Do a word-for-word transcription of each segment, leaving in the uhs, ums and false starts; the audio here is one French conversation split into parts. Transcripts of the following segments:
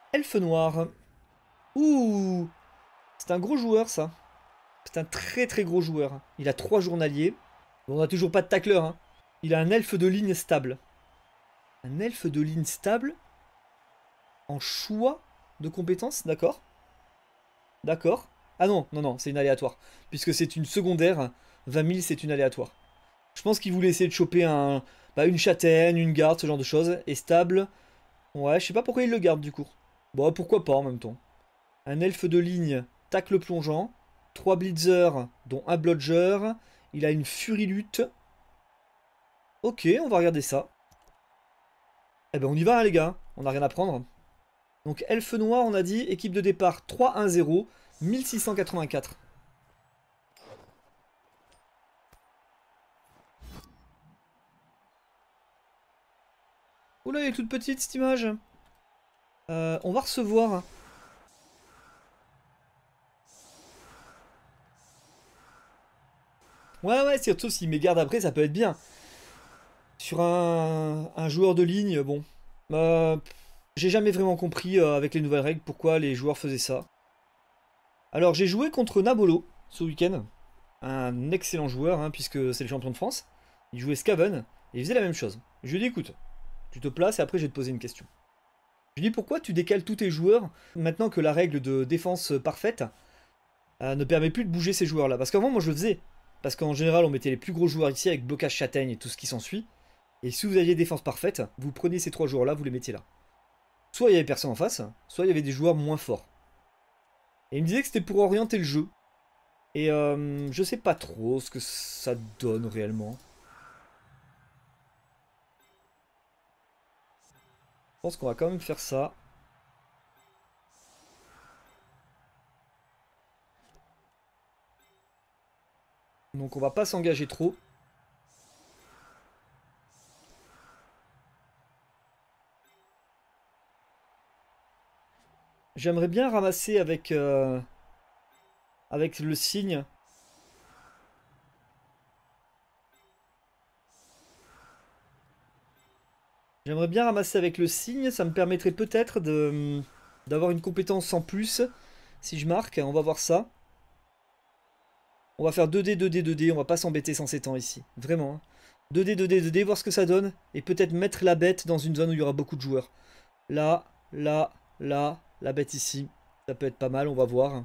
Elfe noir. Ouh, c'est un gros joueur ça. C'est un très très gros joueur. Il a trois journaliers. Bon, on n'a toujours pas de tacleur. Hein. Il a un elfe de ligne stable. Un elfe de ligne stable en choix de compétences, d'accord. D'accord. Ah non, non, non, c'est une aléatoire. Puisque c'est une secondaire, vingt mille c'est une aléatoire. Je pense qu'il voulait essayer de choper un, bah, une châtaigne, une garde, ce genre de choses. Et stable, ouais, je sais pas pourquoi il le garde du coup. Bon, pourquoi pas en même temps. Un elfe de ligne, tacle plongeant. Trois blitzers, dont un blodger. Il a une furie lutte. Ok, on va regarder ça. Eh ben on y va hein, les gars, on n'a rien à prendre. Donc elfe noir on a dit, équipe de départ trois un zéro, mille six cent quatre-vingt-quatre. Oula elle est toute petite cette image. Euh, on va recevoir. Ouais ouais, surtout s'il met garde après ça peut être bien. Sur un, un joueur de ligne, bon. Euh, j'ai jamais vraiment compris euh, avec les nouvelles règles pourquoi les joueurs faisaient ça. Alors j'ai joué contre Nabolo ce week-end. Un excellent joueur hein, puisque c'est le champion de France. Il jouait Skaven et il faisait la même chose. Je lui ai dit écoute, tu te places et après je vais te poser une question. Je lui dis pourquoi tu décales tous tes joueurs maintenant que la règle de défense parfaite euh, ne permet plus de bouger ces joueurs là. Parce qu'avant moi je le faisais. Parce qu'en général on mettait les plus gros joueurs ici avec blocage châtaigne et tout ce qui s'ensuit. Et si vous aviez défense parfaite, vous preniez ces trois joueurs là, vous les mettiez là. Soit il y avait personne en face, soit il y avait des joueurs moins forts. Et il me disait que c'était pour orienter le jeu. Et euh, je sais pas trop ce que ça donne réellement. Je pense qu'on va quand même faire ça. Donc on va pas s'engager trop. J'aimerais bien ramasser avec, euh, avec le signe. J'aimerais bien ramasser avec le signe, ça me permettrait peut-être de d'avoir une compétence en plus. Si je marque, on va voir ça. On va faire deux dés, deux dés, deux dés, on va pas s'embêter sans ces temps ici. Vraiment. Hein. deux dés, deux dés, deux dés, voir ce que ça donne. Et peut-être mettre la bête dans une zone où il y aura beaucoup de joueurs. Là, là, là, la bête ici. Ça peut être pas mal, on va voir.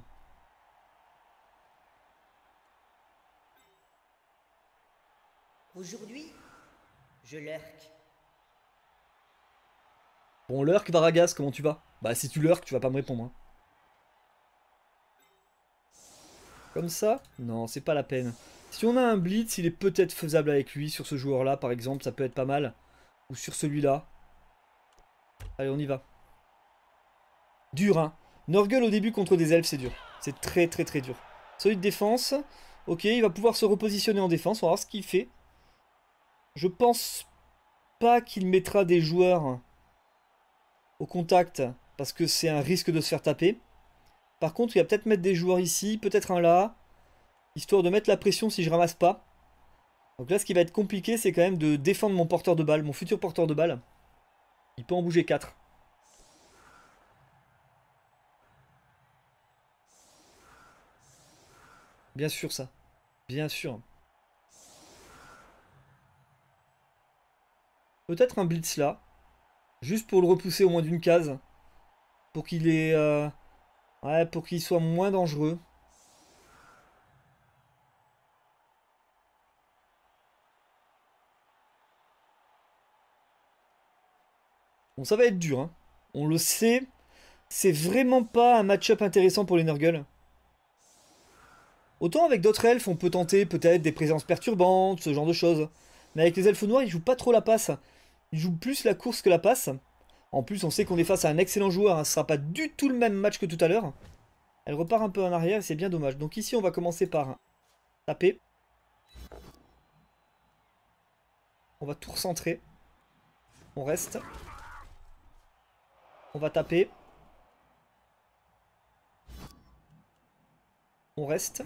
Aujourd'hui, je lurk. Bon, Lurk, Varagas, comment tu vas? Bah si tu Lurk, tu vas pas me répondre. Hein. Comme ça? Non, c'est pas la peine. Si on a un Blitz, il est peut-être faisable avec lui. Sur ce joueur-là, par exemple, ça peut être pas mal. Ou sur celui-là. Allez, on y va. Dur, hein. Nurgle au début contre des elfes, c'est dur. C'est très très très dur. Solide défense. Ok, il va pouvoir se repositionner en défense. On va voir ce qu'il fait. Je pense pas qu'il mettra des joueurs au contact. Parce que c'est un risque de se faire taper. Par contre, il va peut-être mettre des joueurs ici. Peut-être un là. Histoire de mettre la pression si je ramasse pas. Donc là, ce qui va être compliqué, c'est quand même de défendre mon porteur de balle, mon futur porteur de balle. Il peut en bouger quatre. Bien sûr, ça. Bien sûr. Peut-être un blitz là. Juste pour le repousser au moins d'une case. Pour qu'il ait... euh, Ouais, pour qu'il soit moins dangereux. Bon, ça va être dur, hein. On le sait. C'est vraiment pas un match-up intéressant pour les Nurgle. Autant avec d'autres elfes, on peut tenter peut-être des présences perturbantes, ce genre de choses. Mais avec les elfes noirs, ils jouent pas trop la passe. Ils jouent plus la course que la passe. En plus, on sait qu'on est face à un excellent joueur. Hein. Ce sera pas du tout le même match que tout à l'heure. Elle repart un peu en arrière et c'est bien dommage. Donc ici, on va commencer par taper. On va tout recentrer. On reste. On va taper. On reste.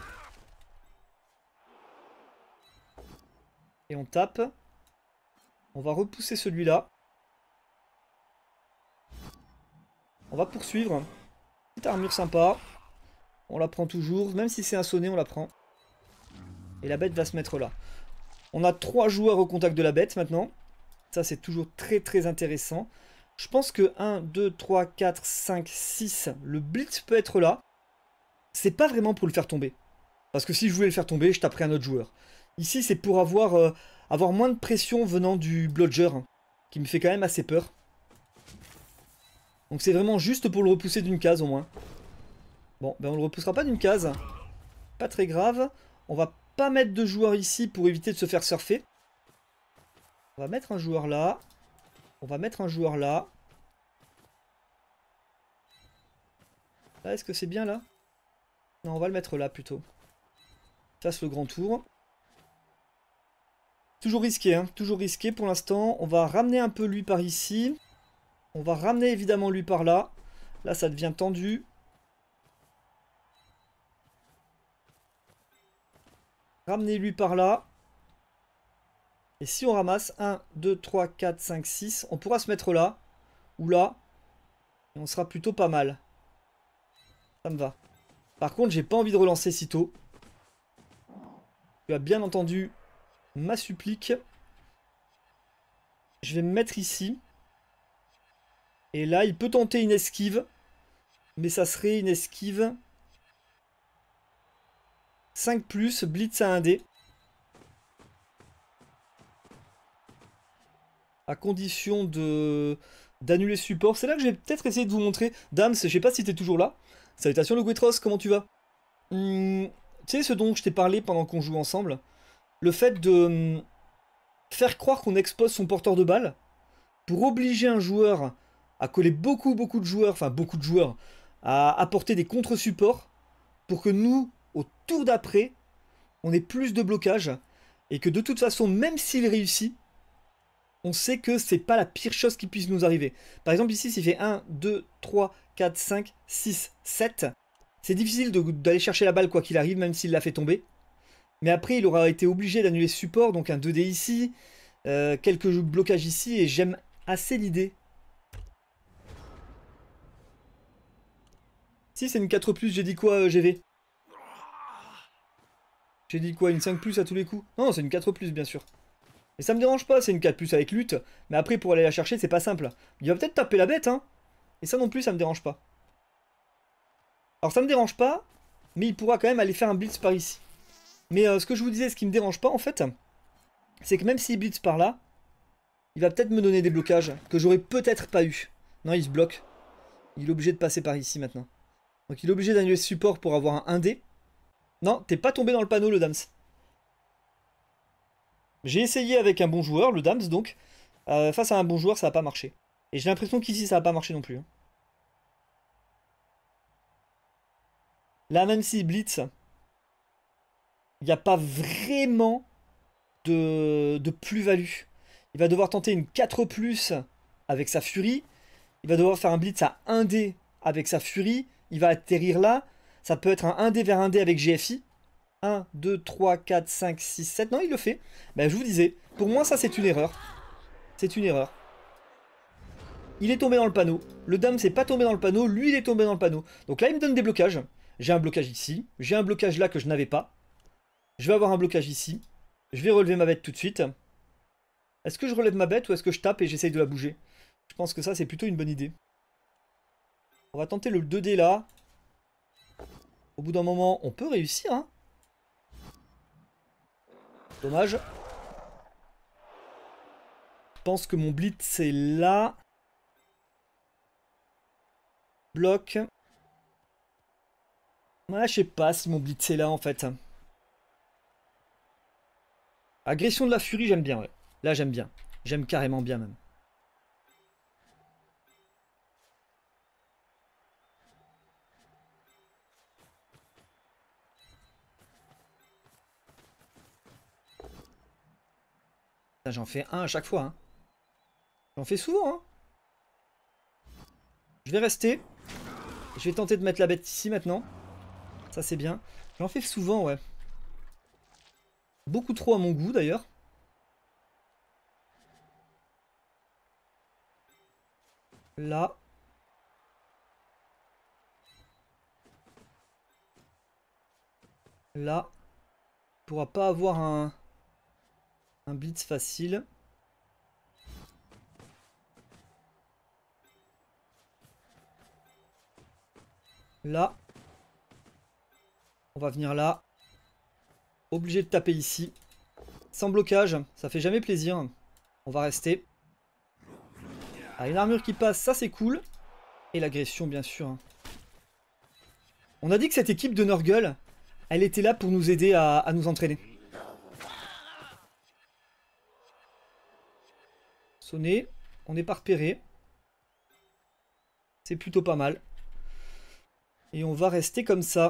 Et on tape. On va repousser celui-là. On va poursuivre. Petite armure sympa. On la prend toujours. Même si c'est un sonnet, on la prend. Et la bête va se mettre là. On a trois joueurs au contact de la bête maintenant. Ça, c'est toujours très très intéressant. Je pense que un, deux, trois, quatre, cinq, six, le blitz peut être là. C'est pas vraiment pour le faire tomber. Parce que si je voulais le faire tomber, je taperais un autre joueur. Ici, c'est pour avoir, euh, avoir moins de pression venant du blodger, hein, qui me fait quand même assez peur. Donc c'est vraiment juste pour le repousser d'une case au moins. Bon, ben on le repoussera pas d'une case. Pas très grave. On va pas mettre de joueur ici pour éviter de se faire surfer. On va mettre un joueur là. On va mettre un joueur là. Là, est-ce que c'est bien là? Non, on va le mettre là plutôt. Fasse le grand tour. Toujours risqué, hein. Toujours risqué pour l'instant. On va ramener un peu lui par ici. On va ramener évidemment lui par là. Là, ça devient tendu. Ramener lui par là. Et si on ramasse un, deux, trois, quatre, cinq, six, on pourra se mettre là. Ou là. Et on sera plutôt pas mal. Ça me va. Par contre, j'ai pas envie de relancer si tôt. Tu as bien entendu ma supplique. Je vais me mettre ici. Et là, il peut tenter une esquive. Mais ça serait une esquive cinq plus, blitz à un dé. À condition de d'annuler support. C'est là que je vais peut-être essayer de vous montrer. Dams, je sais pas si t'es toujours là. Salutations le Guetros, comment tu vas? hum, Tu sais ce dont je t'ai parlé pendant qu'on joue ensemble? Le fait de hum, faire croire qu'on expose son porteur de balle pour obliger un joueur à coller beaucoup beaucoup de joueurs, enfin beaucoup de joueurs, à apporter des contre-supports pour que nous, au tour d'après, on ait plus de blocage et que de toute façon, même s'il réussit, on sait que c'est pas la pire chose qui puisse nous arriver. Par exemple, ici, s'il fait un, deux, trois, quatre, cinq, six, sept, c'est difficile d'aller chercher la balle quoi qu'il arrive, même s'il l'a fait tomber. Mais après, il aura été obligé d'annuler support, donc un deux dés ici, euh, quelques blocages ici, et j'aime assez l'idée. Si, c'est une quatre plus, j'ai dit quoi, euh, G V? J'ai dit quoi, une cinq plus à tous les coups? Non, c'est une quatre plus, bien sûr. Et ça me dérange pas, c'est une quatre plus avec lutte, mais après, pour aller la chercher, c'est pas simple. Il va peut-être taper la bête, hein. Et ça non plus, ça me dérange pas. Alors ça me dérange pas, mais il pourra quand même aller faire un blitz par ici. Mais euh, ce que je vous disais, ce qui me dérange pas, en fait, c'est que même s'il blitz par là, il va peut-être me donner des blocages que j'aurais peut-être pas eu. Non, il se bloque. Il est obligé de passer par ici maintenant. Donc il est obligé d'annuler ce support pour avoir un un dé. Non, t'es pas tombé dans le panneau, le Dams. J'ai essayé avec un bon joueur, le Dams, donc. Euh, face à un bon joueur, ça n'a pas marché. Et j'ai l'impression qu'ici, ça n'a pas marché non plus. Hein. Là, même si blitz, il n'y a pas vraiment de, de plus-value. Il va devoir tenter une quatre plus avec sa furie. Il va devoir faire un blitz à un dé avec sa furie. Il va atterrir là. Ça peut être un un dé vers un dé avec G F I. un, deux, trois, quatre, cinq, six, sept. Non, il le fait. Ben, je vous disais, pour moi, ça, c'est une erreur. C'est une erreur. Il est tombé dans le panneau. Le dame s'est pas tombé dans le panneau. Lui, il est tombé dans le panneau. Donc là, il me donne des blocages. J'ai un blocage ici. J'ai un blocage là que je n'avais pas. Je vais avoir un blocage ici. Je vais relever ma bête tout de suite. Est-ce que je relève ma bête ou est-ce que je tape et j'essaye de la bouger? Je pense que ça, c'est plutôt une bonne idée. On va tenter le deux dé là. Au bout d'un moment, on peut réussir. Hein. Dommage. Je pense que mon blitz est là. Bloc. Ouais, je sais pas si mon blitz est là en fait. Agression de la furie, j'aime bien, ouais. Là, j'aime bien. J'aime carrément bien même. J'en fais un à chaque fois. Hein. J'en fais souvent. Hein. Je vais rester. Je vais tenter de mettre la bête ici maintenant. Ça, c'est bien. J'en fais souvent, ouais. Beaucoup trop à mon goût, d'ailleurs. Là. Là. On pourra pas avoir un, un blitz facile. Là. On va venir là. Obligé de taper ici. Sans blocage, ça fait jamais plaisir. On va rester. Ah, une armure qui passe, ça c'est cool. Et l'agression bien sûr. On a dit que cette équipe de Nurgle, elle était là pour nous aider à, à nous entraîner. Sonner, on n'est pas repéré. C'est plutôt pas mal. Et on va rester comme ça.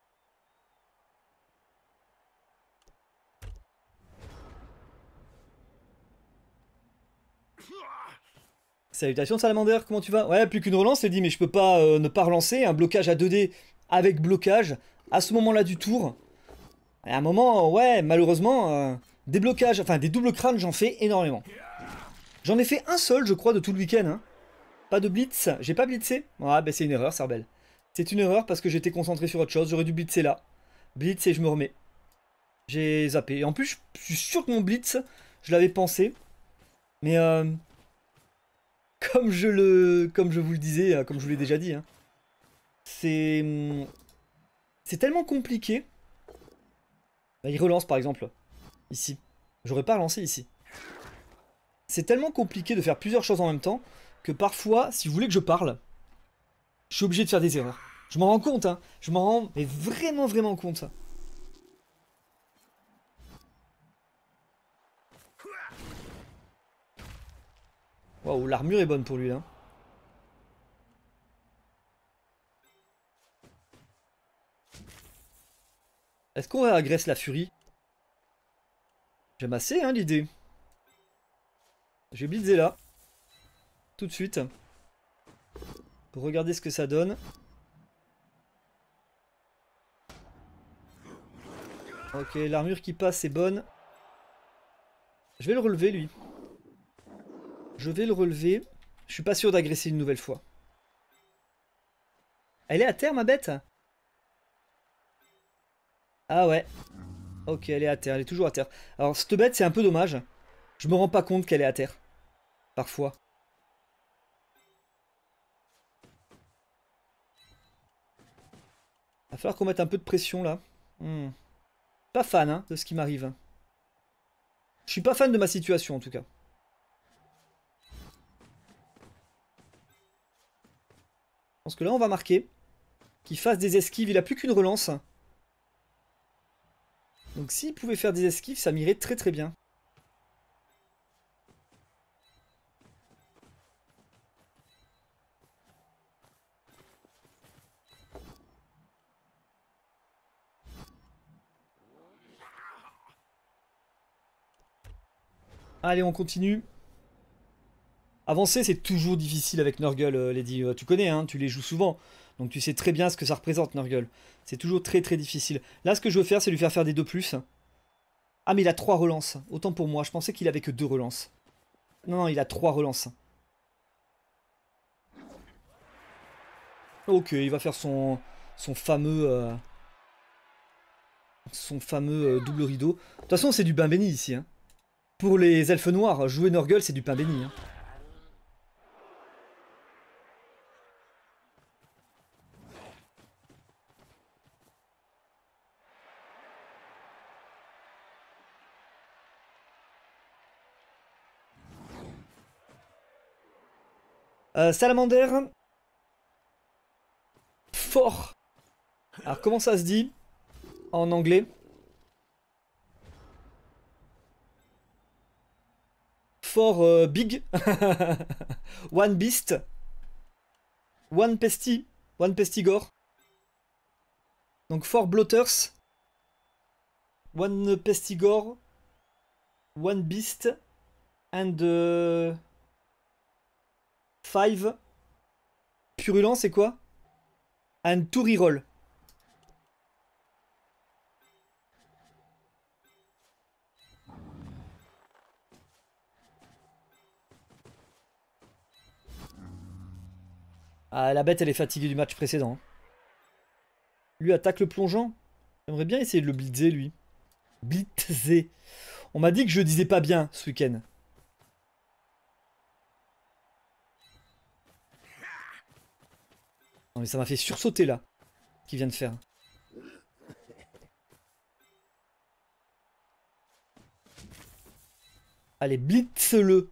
Salutations Salamander, comment tu vas? Ouais, plus qu'une relance, c'est dit, mais je peux pas euh, ne pas relancer. Un blocage à deux D avec blocage à ce moment-là du tour. Et à un moment, ouais, malheureusement, euh, des blocages, enfin des doubles crânes, j'en fais énormément. J'en ai fait un seul, je crois, de tout le week-end. Hein. Pas de blitz, j'ai pas blitzé. Ouais, bah c'est une erreur, Sarbel. C'est une erreur parce que j'étais concentré sur autre chose, j'aurais dû blitzer là. Blitz et je me remets. J'ai zappé. Et en plus, je suis sûr que mon blitz, je l'avais pensé. Mais euh, comme je le, comme je vous le disais, comme je vous l'ai déjà dit, hein, c'est, c'est tellement compliqué. Bah, il relance par exemple ici. J'aurais pas relancé ici. C'est tellement compliqué de faire plusieurs choses en même temps que parfois, si vous voulez que je parle, je suis obligé de faire des erreurs. Je m'en rends compte, hein. Je m'en rends mais vraiment vraiment compte. Ça. Waouh, l'armure est bonne pour lui là. Est-ce qu'on réagresse la furie? J'aime assez hein, l'idée. Je vais blitzer là. Tout de suite. Pour regarder ce que ça donne. Ok, l'armure qui passe est bonne. Je vais le relever lui. Je vais le relever. Je suis pas sûr d'agresser une nouvelle fois. Elle est à terre ma bête? Ah ouais. Ok, elle est à terre, elle est toujours à terre. Alors cette bête c'est un peu dommage. Je me rends pas compte qu'elle est à terre. Parfois. Va falloir qu'on mette un peu de pression là. Hmm. Pas fan hein, de ce qui m'arrive. Je suis pas fan de ma situation en tout cas. Je pense que là on va marquer. Qu'il fasse des esquives, il a plus qu'une relance. Donc s'il pouvait faire des esquives, ça m'irait très très bien. Allez, on continue. Avancer, c'est toujours difficile avec Nurgle, euh, Lady. Euh, tu connais, hein, tu les joues souvent. Donc tu sais très bien ce que ça représente, Nurgle. C'est toujours très très difficile. Là, ce que je veux faire, c'est lui faire faire des deux plus. Ah, mais il a trois relances. Autant pour moi, je pensais qu'il avait que deux relances. Non, non, il a trois relances. Ok, il va faire son, son fameux... Euh, son fameux euh, double rideau. De toute façon, c'est du pain béni ici. Hein. Pour les elfes noirs, jouer Nurgle, c'est du pain béni. Hein. Euh, Salamander. Fort. Alors, comment ça se dit en anglais? For euh, big. One beast. One pesty. One pestigore. Donc four bloaters. One pestigore. One beast. And uh, five. Purulent, c'est quoi? And two reroll. Ah, la bête, elle est fatiguée du match précédent. Lui attaque le plongeant. J'aimerais bien essayer de le blitzer, lui. Blitzer. On m'a dit que je disais pas bien ce week-end. Non mais ça m'a fait sursauter là. Qu'il vient de faire. Allez, blitz-le.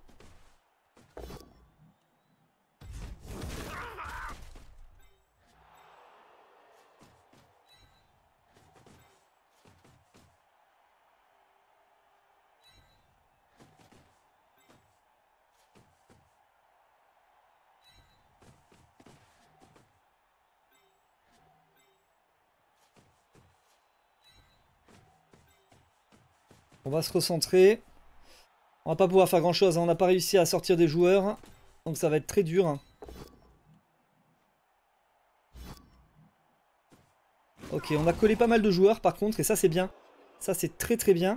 On va se recentrer. On va pas pouvoir faire grand chose, hein. On n'a pas réussi à sortir des joueurs. Donc ça va être très dur. Ok, on a collé pas mal de joueurs par contre, et ça c'est bien. Ça c'est très très bien.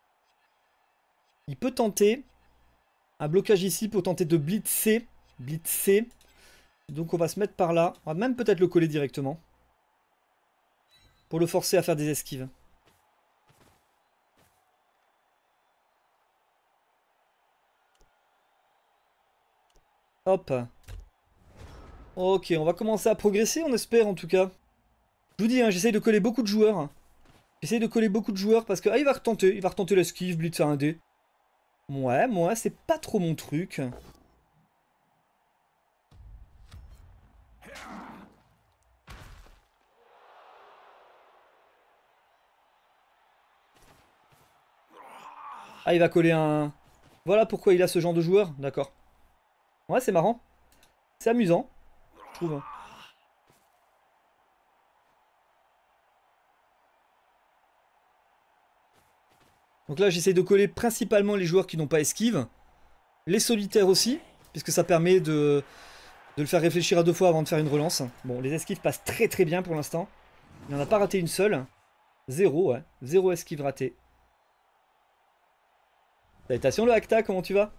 Il peut tenter un blocage ici pour tenter de blitzer. Blitzer. Donc on va se mettre par là. On va même peut-être le coller directement. Pour le forcer à faire des esquives. Hop. Ok, on va commencer à progresser, on espère en tout cas. Je vous dis, hein, j'essaye de coller beaucoup de joueurs. J'essaye de coller beaucoup de joueurs parce que... Ah, il va retenter, il va retenter l'esquive, blitz à un dé. Ouais, moi, c'est pas trop mon truc. Ah, il va coller un... Voilà pourquoi il a ce genre de joueur, d'accord. Ouais, c'est marrant. C'est amusant, je trouve. Donc là, j'essaye de coller principalement les joueurs qui n'ont pas esquive. Les solitaires aussi, puisque ça permet de... de le faire réfléchir à deux fois avant de faire une relance. Bon, les esquives passent très très bien pour l'instant. Il n'en a pas raté une seule. Zéro, ouais. Zéro esquive ratée. Salutations le Acta, comment tu vas?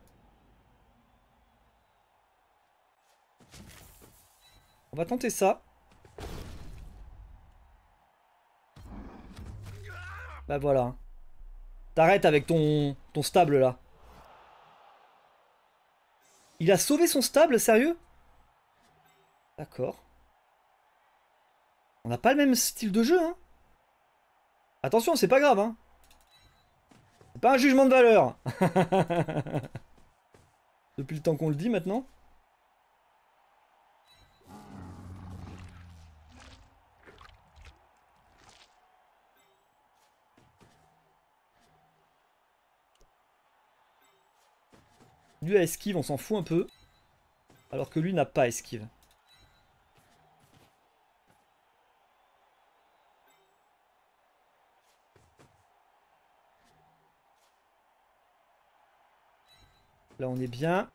On va tenter ça. Bah voilà. T'arrêtes avec ton, ton stable là. Il a sauvé son stable, sérieux? D'accord. On n'a pas le même style de jeu, hein. Attention, c'est pas grave, hein. C'est pas un jugement de valeur. Depuis le temps qu'on le dit maintenant. Lui a esquive, on s'en fout un peu. Alors que lui n'a pas esquive. Là on est bien.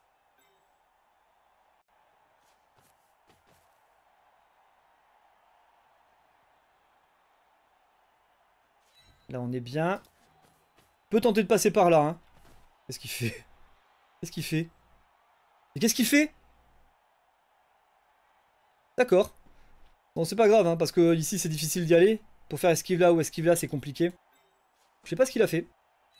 Là on est bien. Peut tenter de passer par là, hein. Qu'est-ce qu'il fait? Qu'est-ce qu'il fait? Mais qu'est-ce qu'il fait? D'accord. Bon, c'est pas grave, hein, parce que ici c'est difficile d'y aller. Pour faire esquive là ou esquive là, c'est compliqué. Je sais pas ce qu'il a fait.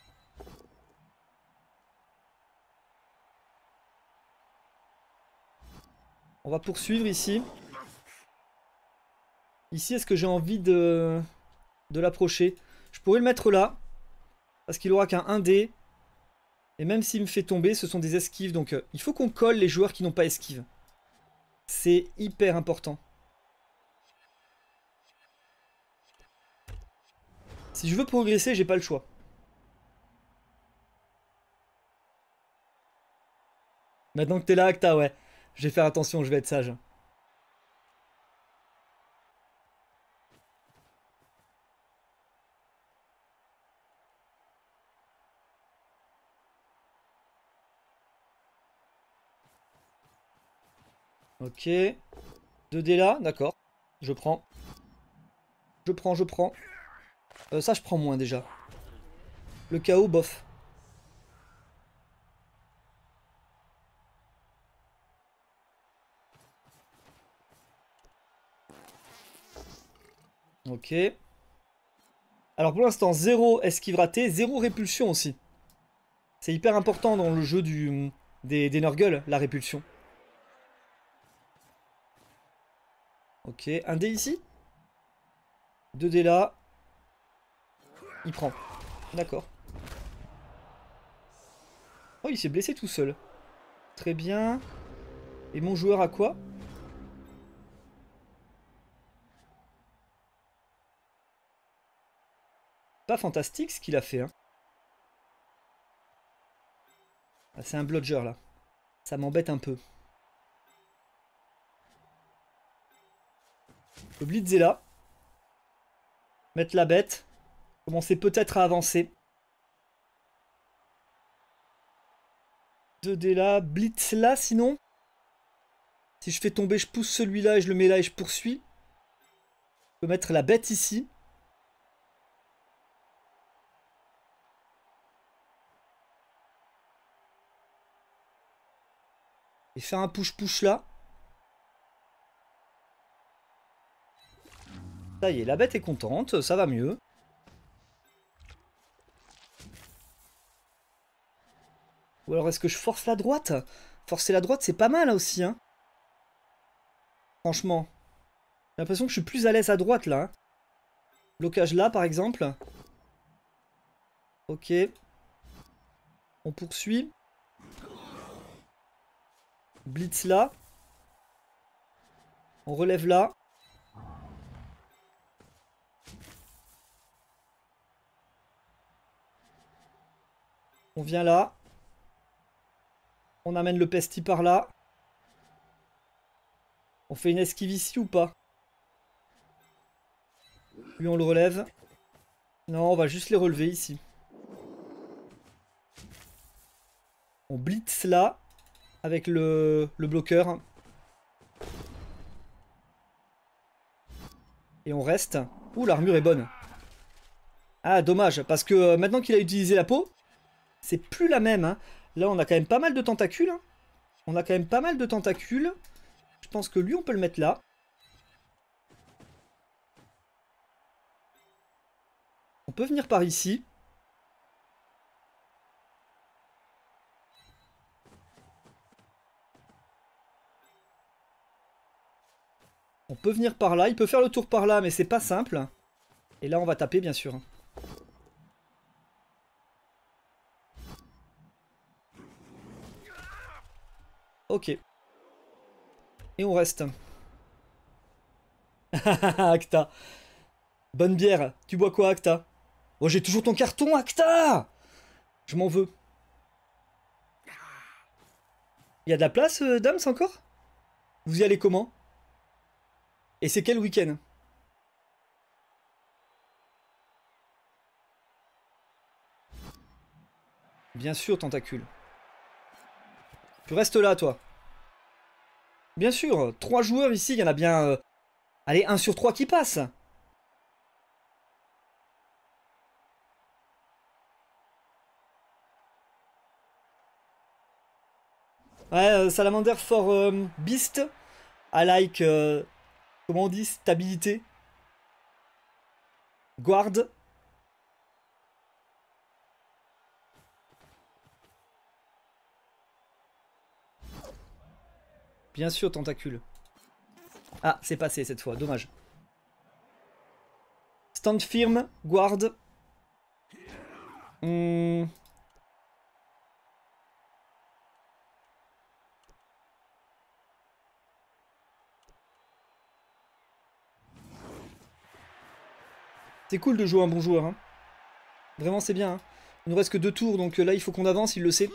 On va poursuivre ici. Ici, est-ce que j'ai envie de, de l'approcher? Je pourrais le mettre là. Parce qu'il aura qu'un un dé. Et même s'il me fait tomber, ce sont des esquives. Donc euh, il faut qu'on colle les joueurs qui n'ont pas esquive. C'est hyper important. Si je veux progresser, j'ai pas le choix. Maintenant que t'es là, Acta, ouais. Je vais faire attention, je vais être sage. Ok. deux dés là, d'accord. Je prends. Je prends, je prends. Euh, ça, je prends moins déjà. Le chaos, bof. Ok. Alors pour l'instant, zéro esquive ratée, zéro répulsion aussi. C'est hyper important dans le jeu du, des, des Nurgle, la répulsion. Ok, un dé ici. Deux dés là. Il prend. D'accord. Oh, il s'est blessé tout seul. Très bien. Et mon joueur a quoi? Pas fantastique ce qu'il a fait. Hein. Ah, c'est un blodger là. Ça m'embête un peu. Le blitz est là. Mettre la bête. Commencer peut-être à avancer. deux dés là. Blitz là sinon. Si je fais tomber, je pousse celui-là et je le mets là et je poursuis. Je peux mettre la bête ici. Et faire un push-push là. Ça y est, la bête est contente, ça va mieux. Ou alors est-ce que je force la droite? Forcer la droite, c'est pas mal là aussi. Hein. Franchement. J'ai l'impression que je suis plus à l'aise à droite là. Hein. Blocage là par exemple. Ok. On poursuit. Blitz là. On relève là. On vient là. On amène le pesti par là. On fait une esquive ici ou pas? Lui on le relève. Non, on va juste les relever ici. On blitz là. Avec le, le bloqueur. Et on reste. Ouh, l'armure est bonne. Ah, dommage. Parce que euh, maintenant qu'il a utilisé la peau, c'est plus la même. Hein. Là, on a quand même pas mal de tentacules. Hein. On a quand même pas mal de tentacules. Je pense que lui, on peut le mettre là. On peut venir par ici. On peut venir par là. Il peut faire le tour par là, mais c'est pas simple. Et là, on va taper, bien sûr. Ok. Et on reste. Acta. Bonne bière. Tu bois quoi, Acta? Oh, j'ai toujours ton carton, Acta! Je m'en veux. Il y a de la place, euh, Dams, encore? Vous y allez comment? Et c'est quel week-end? Bien sûr, tentacule. Tu restes là, toi. Bien sûr, trois joueurs ici, il y en a bien... Euh... Allez, un sur trois qui passe. Ouais, euh, Salamander for euh, Beast. I like... Euh... Comment on dit? Stabilité. Guard. Bien sûr, tentacule. Ah, c'est passé cette fois, dommage. Stand firm, guard. Hmm. C'est cool de jouer un bon joueur. Hein. Vraiment, c'est bien. Hein. Il nous reste que deux tours, donc là, il faut qu'on avance, il le sait.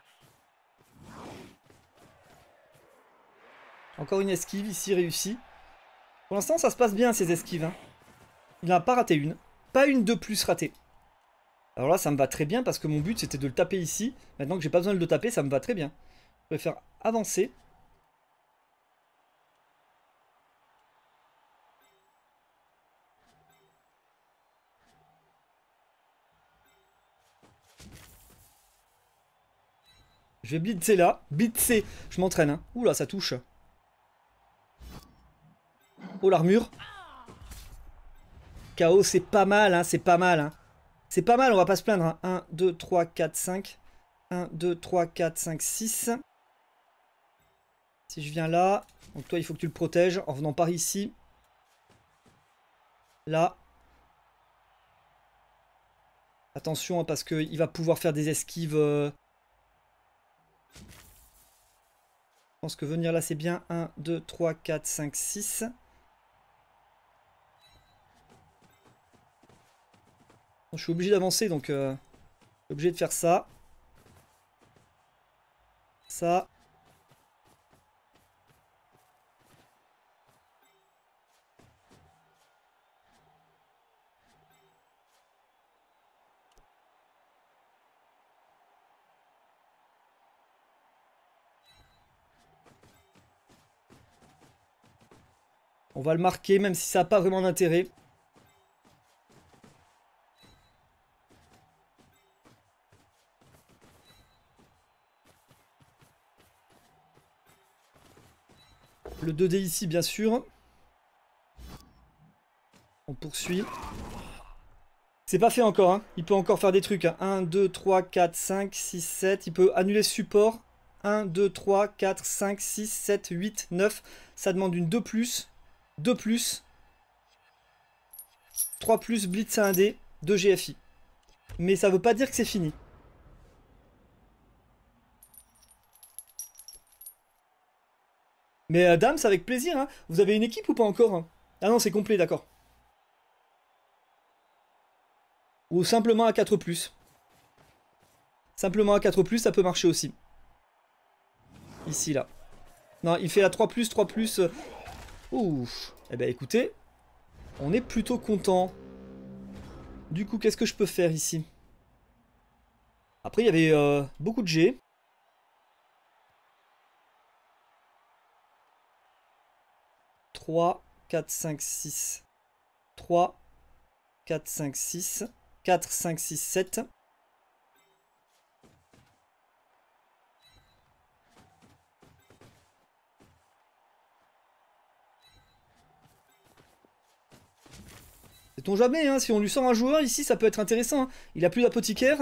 Encore une esquive ici réussie. Pour l'instant, ça se passe bien ces esquives. Hein. Il n'a pas raté une. Pas une de plus ratée. Alors là, ça me va très bien parce que mon but c'était de le taper ici. Maintenant que j'ai pas besoin de le taper, ça me va très bien. Je vais faire avancer. Je vais blitzer là. Blitzer. Je m'entraîne. Hein. Oula, ça touche. Oh, l'armure. K O, c'est pas mal, hein, c'est pas mal. Hein. C'est pas mal, on va pas se plaindre. Hein. un, deux, trois, quatre, cinq. un, deux, trois, quatre, cinq, six. Si je viens là, donc toi il faut que tu le protèges en venant par ici. Là. Attention hein, parce qu'il va pouvoir faire des esquives. Euh... Je pense que venir là c'est bien. un, deux, trois, quatre, cinq, six. Bon, je suis obligé d'avancer donc euh, je suis obligé de faire ça. Ça. On va le marquer même si ça n'a pas vraiment d'intérêt. Le deux D ici bien sûr. On poursuit. C'est pas fait encore, hein. Il peut encore faire des trucs. Hein. un, deux, trois, quatre, cinq, six, sept. Il peut annuler support. un, deux, trois, quatre, cinq, six, sept, huit, neuf. Ça demande une deux plus. deux plus. trois plus, Blitz à un D. deux G F I. Mais ça veut pas dire que c'est fini. Mais euh, Dams, avec plaisir. Hein. Vous avez une équipe ou pas encore hein? Ah non, c'est complet, d'accord. Ou simplement à quatre plus. Simplement à quatre plus, ça peut marcher aussi. Ici, là. Non, il fait la trois plus, trois plus. Ouh. Eh ben écoutez, on est plutôt content. Du coup, qu'est-ce que je peux faire ici? Après, il y avait euh, beaucoup de G. trois, quatre, cinq, six. trois, quatre, cinq, six. quatre, cinq, six, sept. Sait-on jamais, hein, si on lui sort un joueur ici, ça peut être intéressant. Hein. Il a plus d'apothicaire.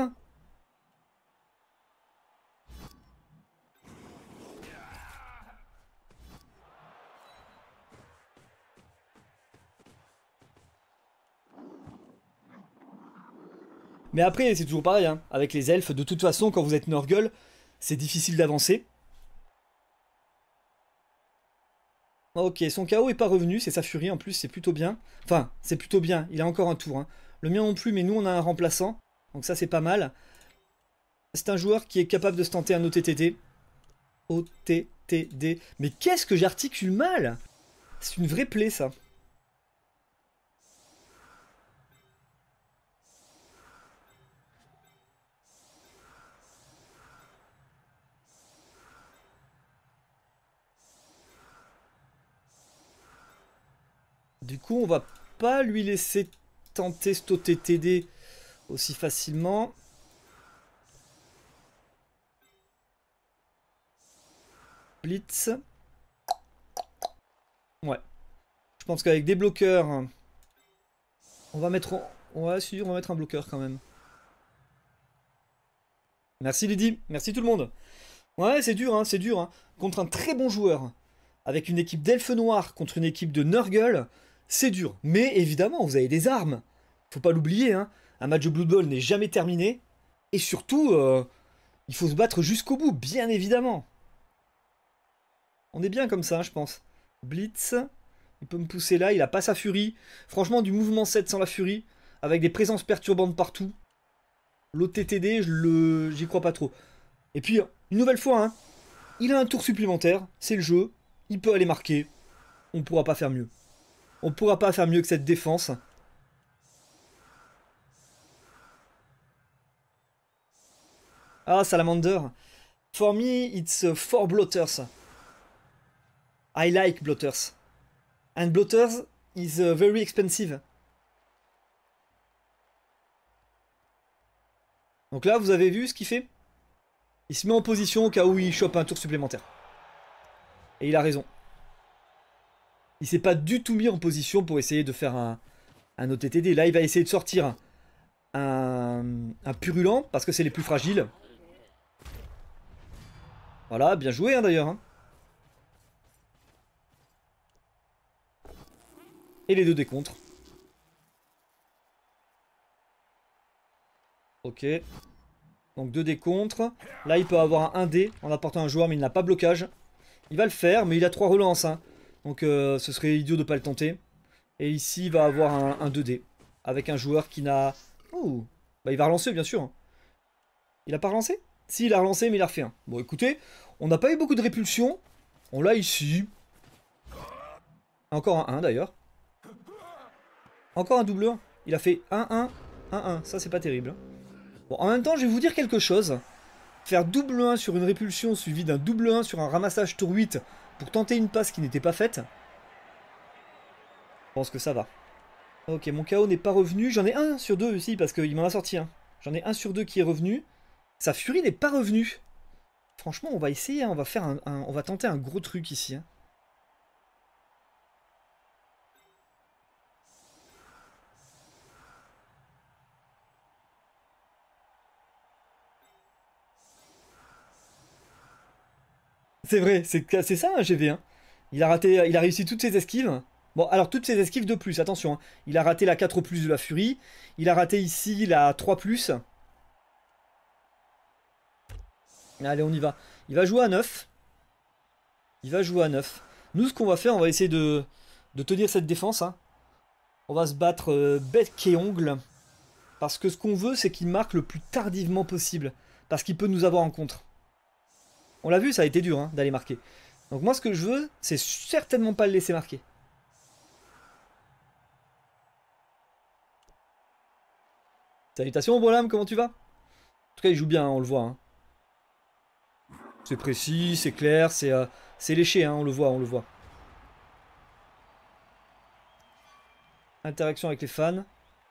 Mais après, c'est toujours pareil, hein. Avec les elfes, de toute façon, quand vous êtes Nurgle, c'est difficile d'avancer. Ok, son K O est pas revenu, c'est sa furie en plus, c'est plutôt bien. Enfin, c'est plutôt bien, il a encore un tour. Hein. Le mien non plus, mais nous on a un remplaçant, donc ça c'est pas mal. C'est un joueur qui est capable de se tenter un O T T D. O T T D. Mais qu'est-ce que j'articule mal? C'est une vraie plaie ça. Du coup, on va pas lui laisser tenter cet O T T D aussi facilement. Blitz. Ouais. Je pense qu'avec des bloqueurs, on va mettre... Ouais, si, on va mettre un bloqueur quand même. Merci Lydie, merci tout le monde. Ouais, c'est dur, hein, c'est dur. Hein. Contre un très bon joueur, avec une équipe d'elfes noirs contre une équipe de Nurgle, c'est dur. Mais évidemment, vous avez des armes. Faut pas l'oublier, hein. Un match de Blood Bowl n'est jamais terminé. Et surtout, euh, il faut se battre jusqu'au bout, bien évidemment. On est bien comme ça, hein, je pense. Blitz, il peut me pousser là, il a pas sa furie. Franchement, du mouvement sept sans la furie, avec des présences perturbantes partout. L'O T T D, je le, j'y crois pas trop. Et puis, une nouvelle fois, hein, il a un tour supplémentaire, c'est le jeu, il peut aller marquer. On pourra pas faire mieux. On pourra pas faire mieux que cette défense. Ah, Salamander. For me, it's uh, four blotters. I like blotters. And blotters is uh, very expensive. Donc là, vous avez vu ce qu'il fait? Il se met en position au cas où il chope un tour supplémentaire. Et il a raison. Il s'est pas du tout mis en position pour essayer de faire un, un O T T D. Là, il va essayer de sortir un, un purulent parce que c'est les plus fragiles. Voilà, bien joué hein, d'ailleurs. Hein. Et les deux décontres. Ok. Donc deux décontres. Là, il peut avoir un 1 dé en apportant un joueur, mais il n'a pas blocage. Il va le faire, mais il a trois relances. Hein. Donc euh, ce serait idiot de ne pas le tenter. Et ici, il va avoir un, un deux dé. Avec un joueur qui n'a... Oh, bah il va relancer, bien sûr. Il a pas relancé? Si, il a relancé, mais il a refait un. Bon, écoutez, on n'a pas eu beaucoup de répulsion. On l'a ici. Encore un un, d'ailleurs. Encore un double un. Il a fait un un, un un. Ça, c'est pas terrible. Bon, en même temps, je vais vous dire quelque chose. Faire double un sur une répulsion suivi d'un double un sur un ramassage tour huit pour tenter une passe qui n'était pas faite. Je pense que ça va. Ok, mon K O n'est pas revenu. J'en ai un sur deux aussi parce qu'il m'en a sorti un. J'en ai un sur deux qui est revenu. Sa furie n'est pas revenue. Franchement, on va essayer. Hein. On va faire un, un, on va tenter un gros truc ici. Hein. C'est vrai, c'est ça un G V. Hein. Il a raté, il a réussi toutes ses esquives. Bon, alors toutes ses esquives de plus, attention. Hein. Il a raté la quatre plus de la furie. Il a raté ici la trois plus. Allez, on y va. Il va jouer à neuf. Il va jouer à neuf. Nous, ce qu'on va faire, on va essayer de, de tenir cette défense. Hein. On va se battre euh, bec et ongle. Parce que ce qu'on veut, c'est qu'il marque le plus tardivement possible. Parce qu'il peut nous avoir en contre. On l'a vu, ça a été dur hein, d'aller marquer. Donc moi, ce que je veux, c'est certainement pas le laisser marquer. Salutations, Brolam, comment tu vas? En tout cas, il joue bien, hein, on le voit. Hein. C'est précis, c'est clair, c'est euh, léché, hein, on le voit, on le voit. Interaction avec les fans.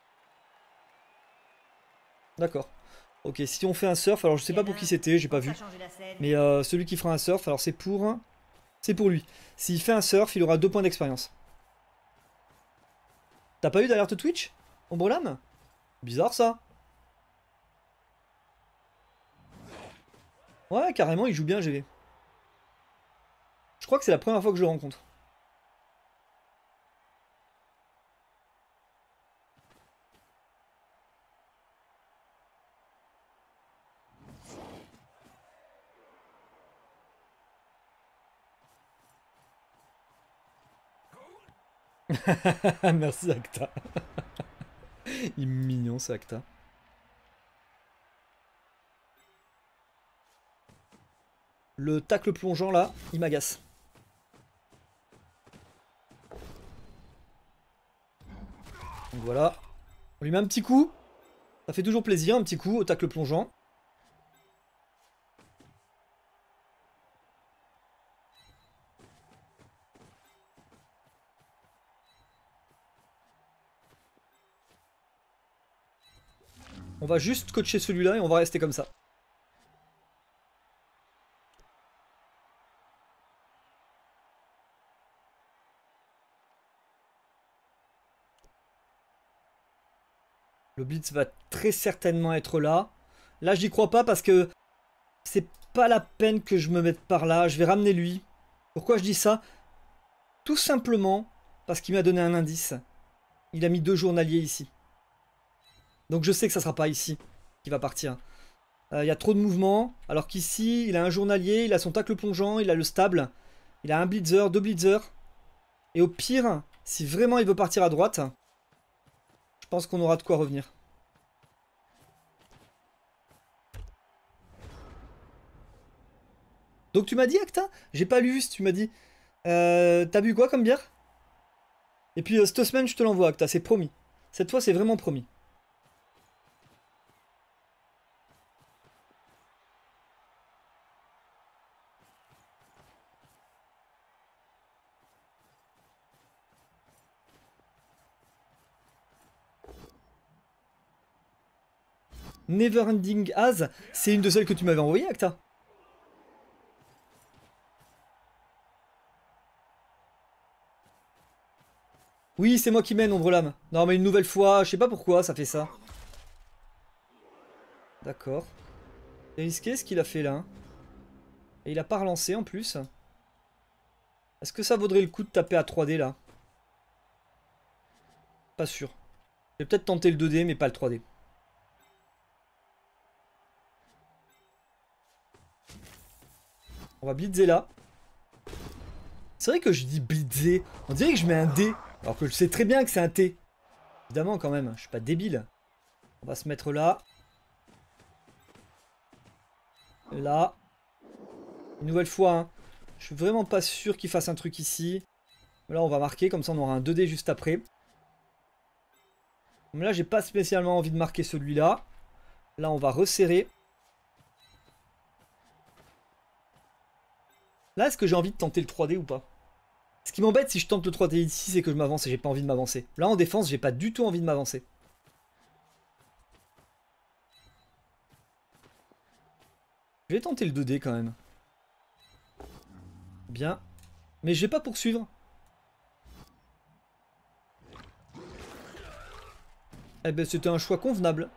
D'accord. Ok, si on fait un surf, alors je sais pas pour qui c'était, j'ai pas vu. Mais euh, celui qui fera un surf, alors c'est pour... C'est pour lui. S'il fait un surf, il aura deux points d'expérience. T'as pas eu d'alerte Twitch, Ombrelam? Bizarre ça. Ouais, carrément, il joue bien G V. Je crois que c'est la première fois que je le rencontre. Merci Acta. Il est mignon ce Acta. Le tacle plongeant là, il m'agace. Donc voilà. On lui met un petit coup. Ça fait toujours plaisir, un petit coup au tacle plongeant. On va juste coacher celui-là et on va rester comme ça. Le blitz va très certainement être là. Là, j'y crois pas parce que c'est pas la peine que je me mette par là. Je vais ramener lui. Pourquoi je dis ça? Tout simplement parce qu'il m'a donné un indice. Il a mis deux journaliers ici. Donc je sais que ça sera pas ici qu'il va partir. Il euh, y a trop de mouvements. Alors qu'ici, il a un journalier, il a son tacle plongeant, il a le stable. Il a un blitzer, deux blitzers. Et au pire, si vraiment il veut partir à droite, je pense qu'on aura de quoi revenir. Donc tu m'as dit, Acta? J'ai pas lu ce tu m'as dit. Euh, T'as bu quoi comme bière? Et puis euh, cette semaine, je te l'envoie, Acta, c'est promis. Cette fois, c'est vraiment promis. Neverending As, c'est une de celles que tu m'avais envoyées, Acta. Oui, c'est moi qui mène, Ombre Lame. Non, mais une nouvelle fois, je sais pas pourquoi ça fait ça. D'accord. C'est risqué ce qu'il a fait là. Et il a pas relancé en plus. Est-ce que ça vaudrait le coup de taper à trois D là? Pas sûr. Je vais peut-être tenter le deux D mais pas le trois D. On va blitzer là. C'est vrai que je dis blitzer. On dirait que je mets un D. Alors que je sais très bien que c'est un T. Évidemment quand même, je suis pas débile. On va se mettre là. Là. Une nouvelle fois, hein. Je suis vraiment pas sûr qu'il fasse un truc ici. Là on va marquer, comme ça on aura un deux D juste après. Mais là j'ai pas spécialement envie de marquer celui-là. Là on va resserrer. Là est-ce que j'ai envie de tenter le trois D ou pas? Ce qui m'embête si je tente le trois D ici, c'est que je m'avance et j'ai pas envie de m'avancer. Là en défense j'ai pas du tout envie de m'avancer. Je vais tenter le deux D quand même. Bien. Mais je vais pas poursuivre. Eh ben c'était un choix convenable.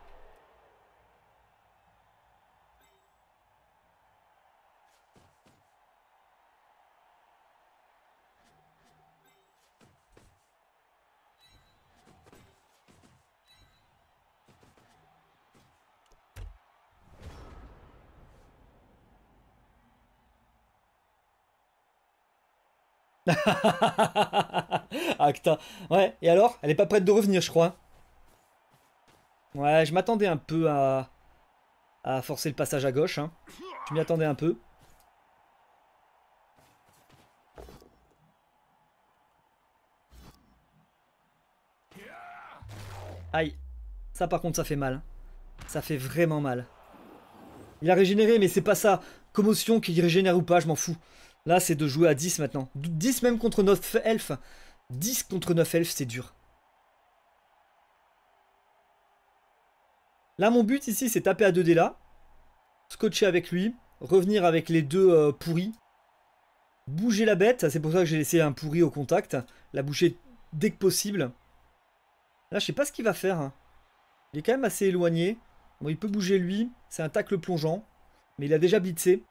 Acta. Ouais, et alors? Elle est pas prête de revenir, je crois. Ouais, je m'attendais un peu à... à forcer le passage à gauche. Hein. Je m'y attendais un peu. Aïe. Ça par contre ça fait mal. Ça fait vraiment mal. Il a régénéré mais c'est pas ça. Commotion qui régénère ou pas, je m'en fous. Là c'est de jouer à dix maintenant. dix même contre neuf elfes. dix contre neuf elfes c'est dur. Là mon but ici c'est taper à deux D là. Scotcher avec lui. Revenir avec les deux euh, pourris. Bouger la bête. C'est pour ça que j'ai laissé un pourri au contact. La boucher dès que possible. Là je sais pas ce qu'il va faire. Hein. Il est quand même assez éloigné. Bon, il peut bouger lui. C'est un tacle plongeant. Mais il a déjà blitzé.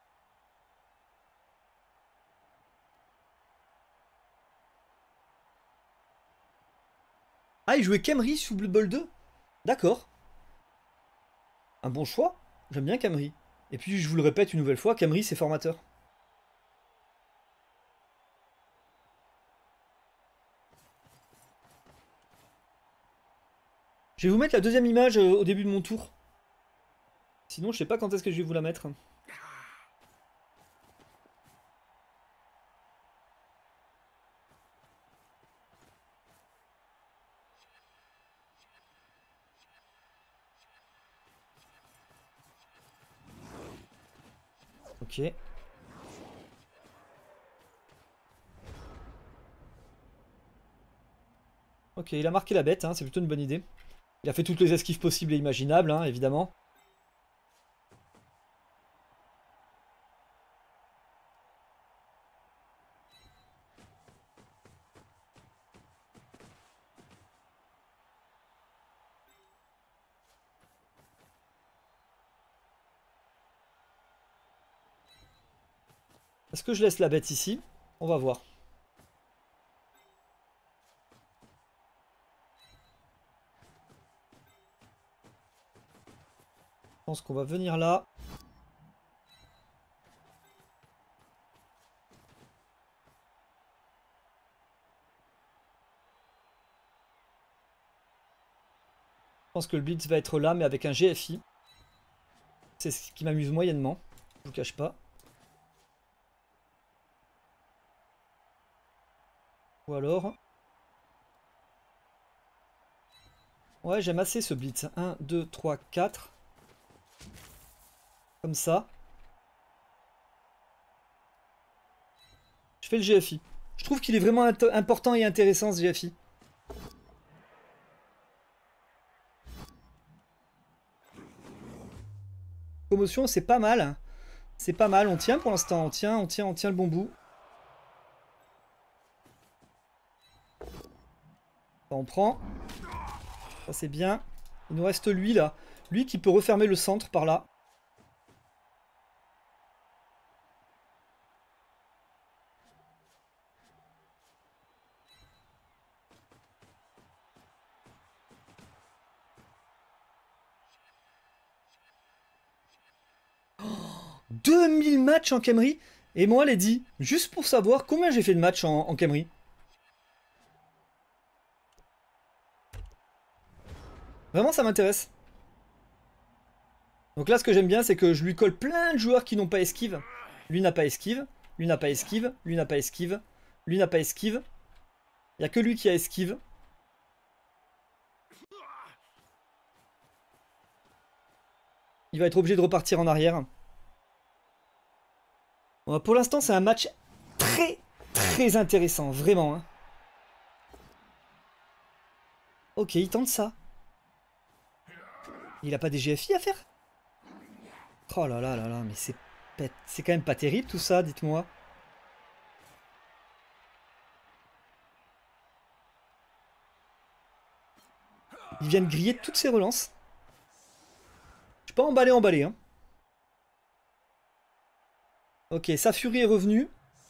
Ah, il jouait Khemri sous Blood Bowl deux. D'accord. Un bon choix. J'aime bien Khemri. Et puis, je vous le répète une nouvelle fois, Khemri, c'est formateur. Je vais vous mettre la deuxième image euh, au début de mon tour. Sinon, je sais pas quand est-ce que je vais vous la mettre. Ok. Ok, il a marqué la bête, hein, c'est plutôt une bonne idée. Il a fait toutes les esquives possibles et imaginables, hein, évidemment. Est-ce que je laisse la bête ici? On va voir. Je pense qu'on va venir là. Je pense que le blitz va être là, mais avec un G F I. C'est ce qui m'amuse moyennement. Je vous cache pas. Ou alors... Ouais, j'aime assez ce blitz. un, deux, trois, quatre. Comme ça. Je fais le G F I. Je trouve qu'il est vraiment important et intéressant ce G F I. Commotion, c'est pas mal. C'est pas mal. On tient pour l'instant. On tient, on tient, on tient le bon bout. on prend. Ça c'est bien. Il nous reste lui là. Lui qui peut refermer le centre par là. deux mille matchs en Khemri. Et moi, Lady, juste pour savoir combien j'ai fait de matchs en, en Khemri. Vraiment, ça m'intéresse. Donc là, ce que j'aime bien, c'est que je lui colle plein de joueurs qui n'ont pas esquive. Lui n'a pas esquive. Lui n'a pas esquive. Lui n'a pas esquive. Lui n'a pas esquive. Il n'y a que lui qui a esquive. Il va être obligé de repartir en arrière. Bon, pour l'instant, c'est un match très, très intéressant. Vraiment. Hein. Ok, il tente ça. Il a pas des G F I à faire? Oh là là là là, mais c'est c'est quand même pas terrible tout ça, dites-moi. Ils viennent griller toutes ces relances. Je suis pas emballé, emballé. Hein. Ok, sa furie est revenue.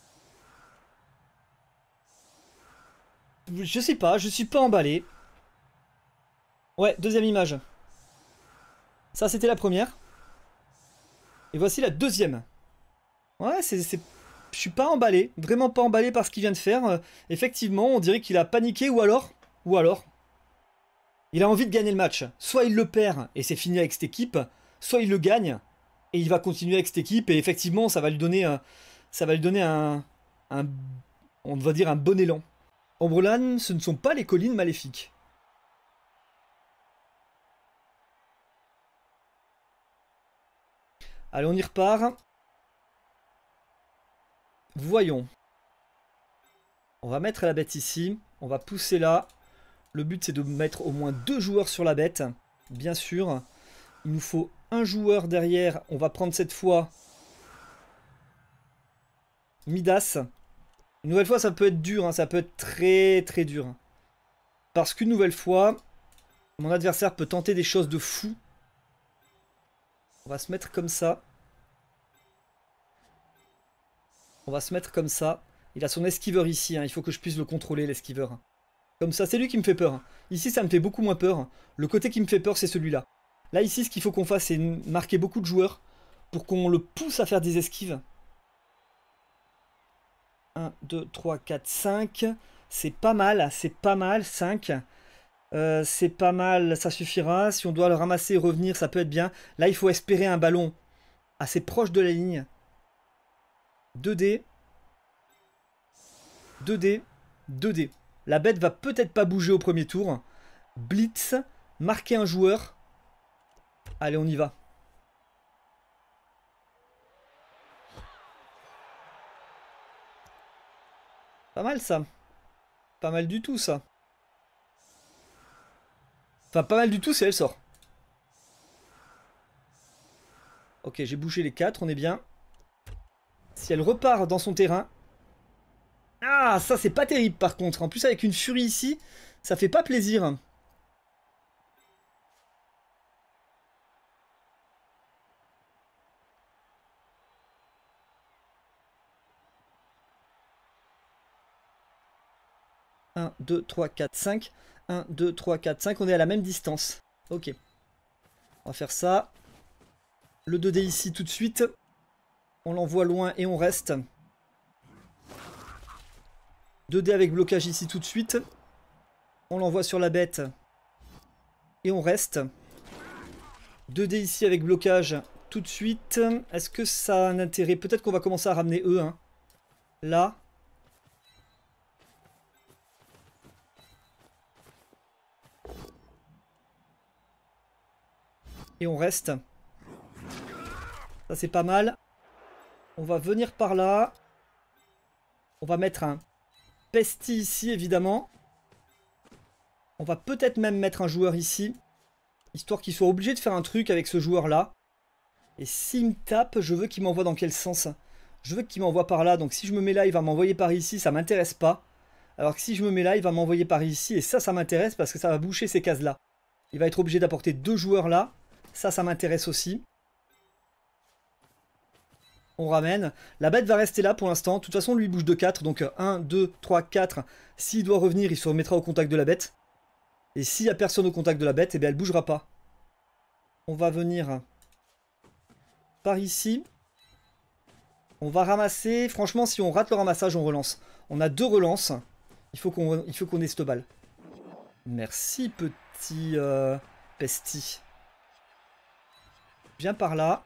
Je sais pas, je suis pas emballé. Ouais, deuxième image. Ça, c'était la première. Et voici la deuxième. Ouais, c'est... Je suis pas emballé. Vraiment pas emballé par ce qu'il vient de faire. Euh, effectivement, on dirait qu'il a paniqué ou alors... Ou alors... Il a envie de gagner le match. Soit il le perd et c'est fini avec cette équipe. Soit il le gagne et il va continuer avec cette équipe. Et effectivement, ça va lui donner un... Ça va lui donner un... un on va dire un bon élan. Ombrelan, ce ne sont pas les collines maléfiques. Allez, on y repart. Voyons. On va mettre la bête ici. On va pousser là. Le but, c'est de mettre au moins deux joueurs sur la bête. Bien sûr. Il nous faut un joueur derrière. On va prendre cette fois Midas. Une nouvelle fois, ça peut être dur. Hein. Ça peut être très, très dur. Parce qu'une nouvelle fois, mon adversaire peut tenter des choses de fou. On va se mettre comme ça. On va se mettre comme ça. Il a son esquiveur ici. Hein. Il faut que je puisse le contrôler, l'esquiveur. Comme ça, c'est lui qui me fait peur. Ici, ça me fait beaucoup moins peur. Le côté qui me fait peur, c'est celui-là. Là, ici, ce qu'il faut qu'on fasse, c'est marquer beaucoup de joueurs pour qu'on le pousse à faire des esquives. un, deux, trois, quatre, cinq. C'est pas mal. C'est pas mal. cinq. Euh, c'est pas mal, ça suffira. Si on doit le ramasser et revenir, ça peut être bien. Là, il faut espérer un ballon assez proche de la ligne. deux dés. deux dés. deux dés. La bête va peut-être pas bouger au premier tour. Blitz. Marquer un joueur. Allez, on y va. Pas mal, ça. Pas mal du tout, ça. Enfin, pas mal du tout si elle sort. Ok, j'ai bouché les quatre, on est bien. Si elle repart dans son terrain... Ah, ça c'est pas terrible par contre. En plus avec une furie ici, ça fait pas plaisir. un, deux, trois, quatre, cinq. un, deux, trois, quatre, cinq. On est à la même distance. Ok. On va faire ça. Le deux dés ici tout de suite. On l'envoie loin et on reste. deux dés avec blocage ici tout de suite. On l'envoie sur la bête. Et on reste. deux dés ici avec blocage tout de suite. Est-ce que ça a un intérêt? Peut-être qu'on va commencer à ramener eux. Hein. Là. Et on reste. Ça c'est pas mal. On va venir par là. On va mettre un Pesti ici évidemment. On va peut-être même mettre un joueur ici. Histoire qu'il soit obligé de faire un truc avec ce joueur là. Et s'il me tape, je veux qu'il m'envoie dans quel sens? Je veux qu'il m'envoie par là. Donc si je me mets là, il va m'envoyer par ici. Ça m'intéresse pas. Alors que si je me mets là, il va m'envoyer par ici. Et ça, ça m'intéresse parce que ça va boucher ces cases-là. Il va être obligé d'apporter deux joueurs là. Ça, ça m'intéresse aussi. On ramène. La bête va rester là pour l'instant. De toute façon, lui, il bouge de quatre. Donc un, deux, trois, quatre. S'il doit revenir, il se remettra au contact de la bête. Et s'il n'y a personne au contact de la bête, eh bien, elle ne bougera pas. On va venir par ici. On va ramasser. Franchement, si on rate le ramassage, on relance. On a deux relances. Il faut qu'on il faut qu'on ait cette balle. Merci, petit euh, Pesti. Viens par là.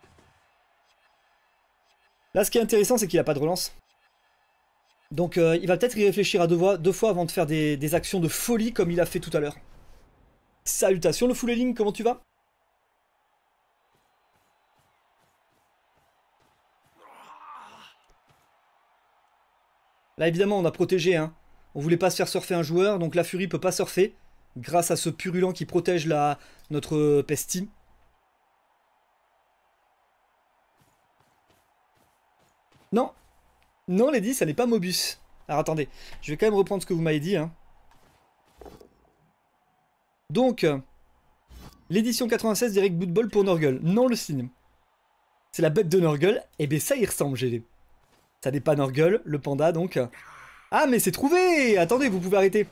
Là, ce qui est intéressant, c'est qu'il n'a pas de relance. Donc, euh, il va peut-être y réfléchir à deux fois, deux fois avant de faire des, des actions de folie comme il a fait tout à l'heure. Salutations, le full healing, comment tu vas? Là, évidemment, on a protégé. Hein. On voulait pas se faire surfer un joueur, donc la furie peut pas surfer. Grâce à ce purulent qui protège la, notre Pesti. Non. Non, Lady, ça n'est pas Mobus. Alors, attendez. Je vais quand même reprendre ce que vous m'avez dit. Hein. Donc, l'édition quatre-vingt-seize d'Eric Bootball pour Nurgle. Non, le signe. C'est la bête de Nurgle. Eh bien, ça y ressemble, G D. Ça n'est pas Nurgle, le panda, donc. Ah, mais c'est trouvé! Attendez, vous pouvez arrêter.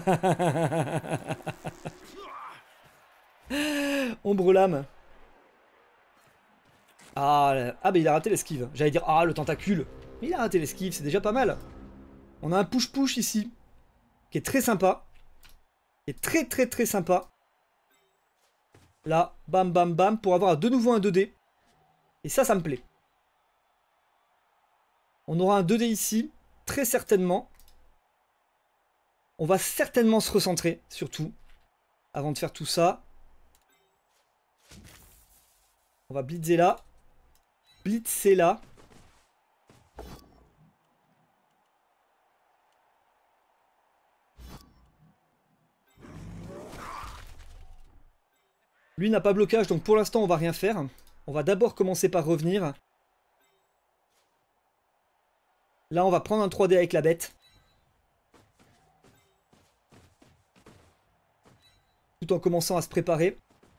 Ombre lame. Ah, ah, mais il a raté l'esquive. J'allais dire, ah, le tentacule. Mais il a raté l'esquive, c'est déjà pas mal. On a un push-push ici, qui est très sympa. Qui est très, très, très sympa. Là, bam, bam, bam, pour avoir de nouveau un deux D. Et ça, ça me plaît. On aura un deux D ici, très certainement. On va certainement se recentrer, surtout, avant de faire tout ça. On va blitzer là. Blitzer là. Lui n'a pas blocage, donc pour l'instant, on va rien faire. On va d'abord commencer par revenir. Là, on va prendre un trois D avec la bête. Tout en commençant à se préparer.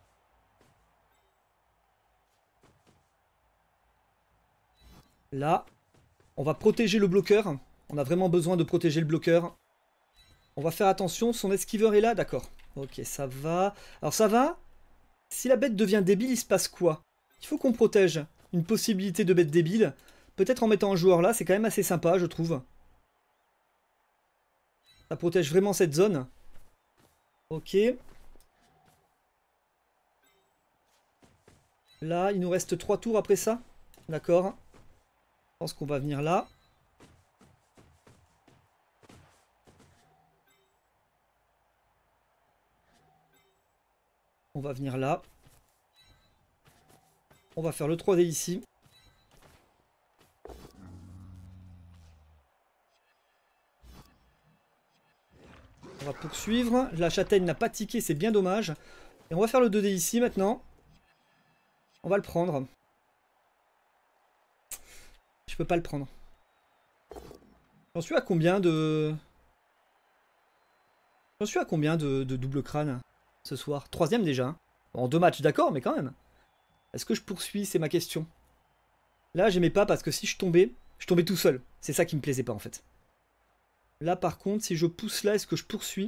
Là, on va protéger le bloqueur. On a vraiment besoin de protéger le bloqueur. On va faire attention, son esquiveur est là, d'accord. Ok, ça va. Alors ça va. Si la bête devient débile, il se passe quoi? Il faut qu'on protège une possibilité de bête débile. Peut-être en mettant un joueur là, c'est quand même assez sympa, je trouve. Ça protège vraiment cette zone. Ok. Là, il nous reste trois tours après ça. D'accord. Je pense qu'on va venir là. On va venir là. On va faire le trois D ici. On va poursuivre. La châtaigne n'a pas tiqué, c'est bien dommage. Et on va faire le deux D ici maintenant. On va le prendre. Je peux pas le prendre. J'en suis à combien de... J'en suis à combien de, de double crâne ce soir? Troisième déjà. Hein. En deux matchs, d'accord, mais quand même. Est-ce que je poursuis? C'est ma question. Là, j'aimais pas parce que si je tombais, je tombais tout seul. C'est ça qui me plaisait pas en fait. Là, par contre, si je pousse là, est-ce que je poursuis?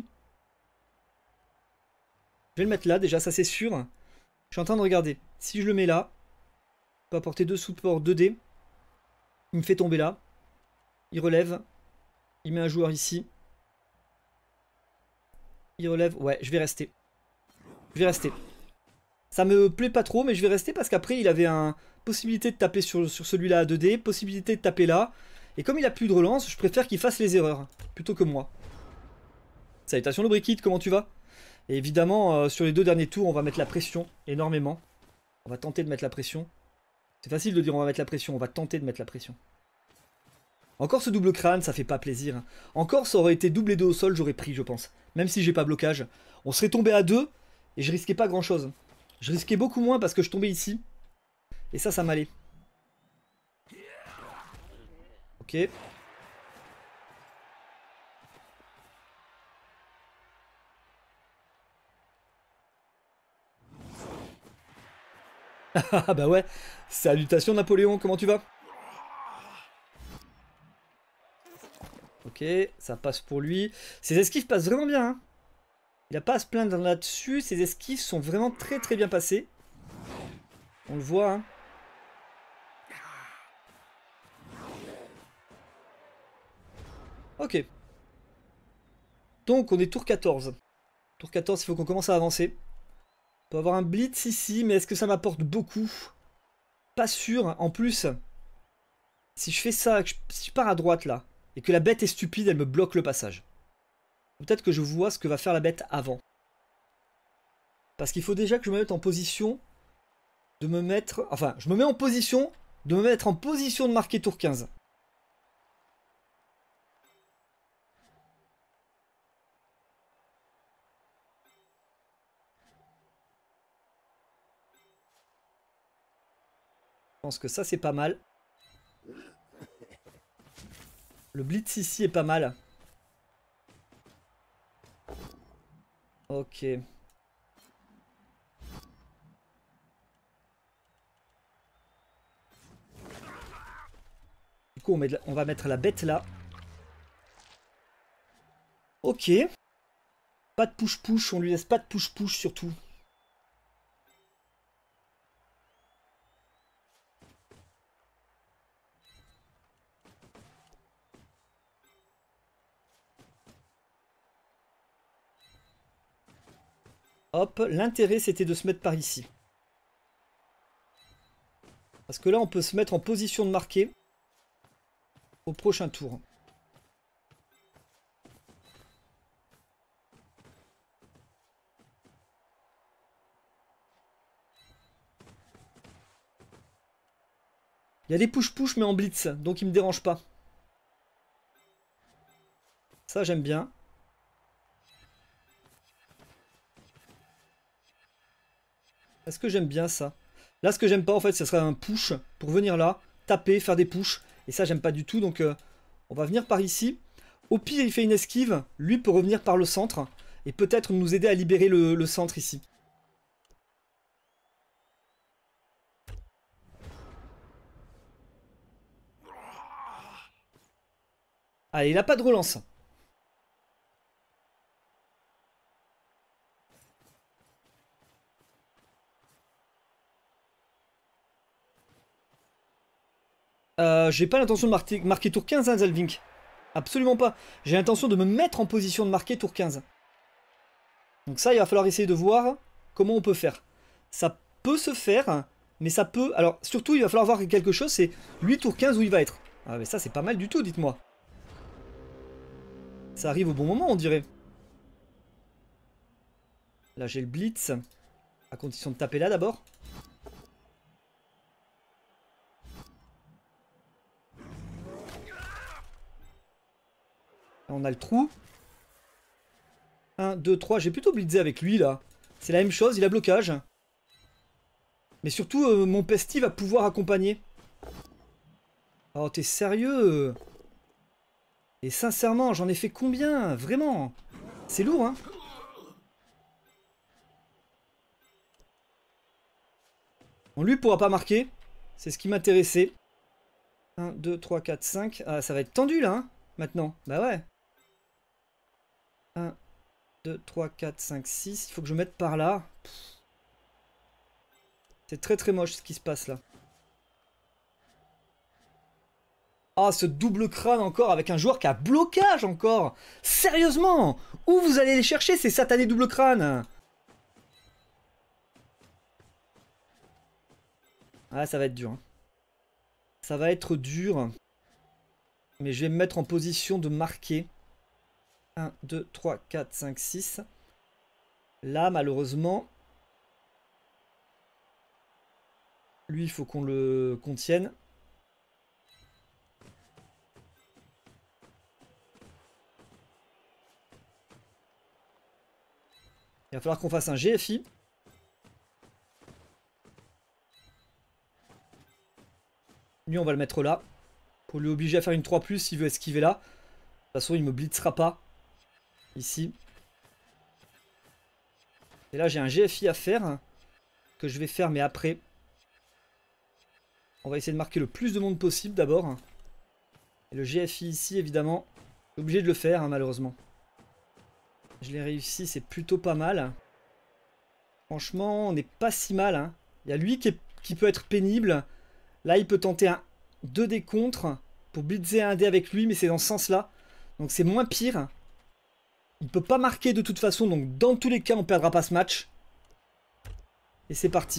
Je vais le mettre là, déjà, ça c'est sûr. Je suis en train de regarder. Si je le mets là, il peut apporter deux supports deux D. Il me fait tomber là. Il relève. Il met un joueur ici. Il relève. Ouais, je vais rester. Je vais rester. Ça me plaît pas trop, mais je vais rester parce qu'après, il avait une possibilité de taper sur, sur celui-là à deux D, possibilité de taper là. Et comme il a plus de relance, je préfère qu'il fasse les erreurs, plutôt que moi. Salutations le Brickit, comment tu vas? Et évidemment, euh, sur les deux derniers tours, on va mettre la pression, énormément. On va tenter de mettre la pression. C'est facile de dire on va mettre la pression, on va tenter de mettre la pression. Encore ce double crâne, ça fait pas plaisir. Encore ça aurait été double et deux au sol, j'aurais pris, je pense. Même si j'ai pas blocage. On serait tombé à deux, et je risquais pas grand chose. Je risquais beaucoup moins parce que je tombais ici. Et ça, ça m'allait. Ok. Ah bah ouais. Salutations Napoléon, comment tu vas? Ok, ça passe pour lui. Ses esquives passent vraiment bien. Hein. Il n'a pas à se plaindre là-dessus. Ses esquives sont vraiment très très bien passées. On le voit. Hein. Ok. Donc on est tour quatorze. Tour quatorze, il faut qu'on commence à avancer. On peut avoir un blitz ici, mais est-ce que ça m'apporte beaucoup? Pas sûr. En plus, si je fais ça, que je, si je pars à droite là, et que la bête est stupide, elle me bloque le passage. Peut-être que je vois ce que va faire la bête avant. Parce qu'il faut déjà que je me mette en position de me mettre... Enfin, je me mets en position de me mettre en position de marquer tour quinze. Je pense que ça, c'est pas mal. Le blitz ici est pas mal. Ok. Du coup, on, met de la... on va mettre la bête là. Ok. Pas de push-push, on lui laisse pas de push-push surtout. Hop, l'intérêt c'était de se mettre par ici. Parce que là on peut se mettre en position de marquer au prochain tour. Il y a des push-push mais en blitz, donc il me dérange pas. Ça j'aime bien. Est-ce que j'aime bien ça? Là ce que j'aime pas en fait ce serait un push pour venir là, taper, faire des push. Et ça j'aime pas du tout donc euh, on va venir par ici. Au pire il fait une esquive, lui peut revenir par le centre. Et peut-être nous aider à libérer le, le centre ici. Allez, il n'a pas de relance. Euh, j'ai pas l'intention de marquer, marquer tour quinze, hein, Zalvink. Absolument pas. J'ai l'intention de me mettre en position de marquer tour quinze. Donc ça, il va falloir essayer de voir comment on peut faire. Ça peut se faire, mais ça peut... Alors, surtout, il va falloir voir quelque chose, c'est lui, tour quinze, où il va être. Ah, mais ça, c'est pas mal du tout, dites-moi. Ça arrive au bon moment, on dirait. Là, j'ai le blitz. À condition de taper là, d'abord. Là, on a le trou. un, deux, trois. J'ai plutôt blitzé avec lui, là. C'est la même chose, il a blocage. Mais surtout, euh, mon pesty va pouvoir accompagner. Oh, t'es sérieux? Et sincèrement, j'en ai fait combien? Vraiment? C'est lourd, hein? Bon, lui pourra pas marquer. C'est ce qui m'intéressait. un, deux, trois, quatre, cinq. Ah, ça va être tendu, là, hein, maintenant. Bah ouais. un, deux, trois, quatre, cinq, six. Il faut que je mette par là. C'est très très moche ce qui se passe là. Ah, ce double crâne encore avec un joueur qui a blocage encore. Sérieusement? Où vous allez les chercher ces satanés double crânes? Ah, ça va être dur. Hein. Ça va être dur. Mais je vais me mettre en position de marquer. un, deux, trois, quatre, cinq, six. Là, malheureusement... Lui, il faut qu'on le contienne. Il va falloir qu'on fasse un G F I. Lui, on va le mettre là. Pour lui obliger à faire une trois plus s'il veut esquiver là. De toute façon, il me blitzera pas. Ici. Et là, j'ai un G F I à faire. Que je vais faire, mais après. On va essayer de marquer le plus de monde possible d'abord. Et le G F I ici, évidemment, je suis obligé de le faire, hein, malheureusement. Je l'ai réussi, c'est plutôt pas mal. Franchement, on n'est pas si mal. Hein. Il y a lui qui, est, qui peut être pénible. Là, il peut tenter un deux dés contre pour blitzer un dé avec lui, mais c'est dans ce sens-là. Donc c'est moins pire. Il peut pas marquer de toute façon, donc dans tous les cas, on perdra pas ce match. Et c'est parti.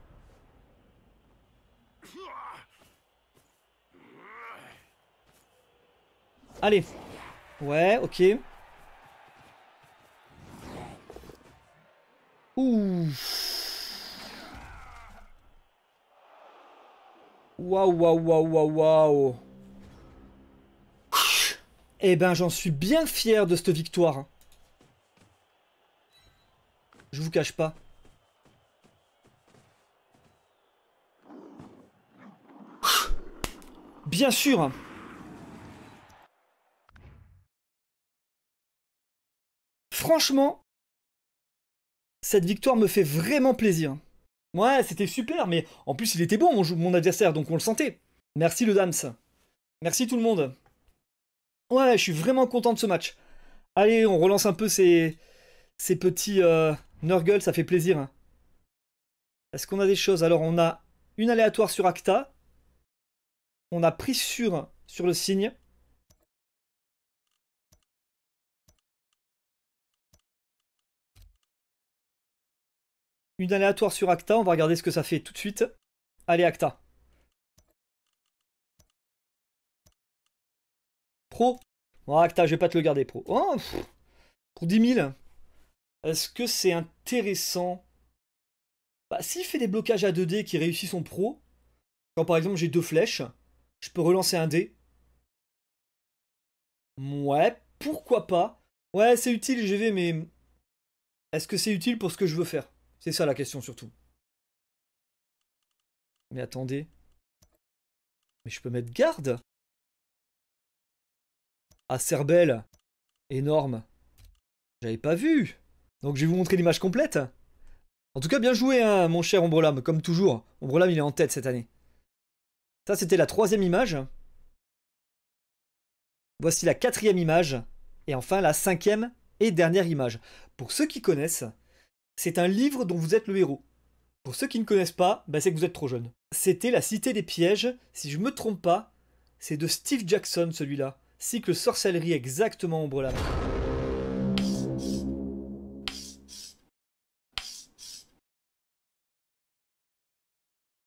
Allez. Ouais, ok. Ouh. Waouh, waouh, waouh, waouh, waouh. Eh ben, j'en suis bien fier de cette victoire. Je vous cache pas. Bien sûr. Franchement, cette victoire me fait vraiment plaisir. Ouais, c'était super, mais en plus il était bon mon, mon adversaire, donc on le sentait. Merci le Dams. Merci tout le monde. Ouais, je suis vraiment content de ce match. Allez, on relance un peu ces, ces petits euh, Nurgle, ça fait plaisir. Est-ce qu'on a des choses? Alors on a une aléatoire sur Acta. On a pris sur, sur le signe. Une aléatoire sur Acta, on va regarder ce que ça fait tout de suite. Allez, Acta. Pro. Bon, Acta, je vais pas te le garder, pro. Oh, pff, pour dix mille. Est-ce que c'est intéressant? Bah, s'il fait des blocages à deux dés qui réussit son pro, quand par exemple j'ai deux flèches, je peux relancer un dé. Ouais, pourquoi pas? Ouais, c'est utile, G V, mais est-ce que c'est utile pour ce que je veux faire? C'est ça la question surtout. Mais attendez. Mais je peux mettre garde? Ah, Cerbelle. Énorme. J'avais pas vu. Donc je vais vous montrer l'image complète. En tout cas, bien joué, hein, mon cher Ombrelam, comme toujours. Ombrelam, il est en tête cette année. Ça, c'était la troisième image. Voici la quatrième image. Et enfin, la cinquième et dernière image. Pour ceux qui connaissent, c'est un livre dont vous êtes le héros. Pour ceux qui ne connaissent pas, bah c'est que vous êtes trop jeune. C'était La Cité des Pièges. Si je me trompe pas, c'est de Steve Jackson, celui-là. Cycle sorcellerie, exactement, Ombrelam.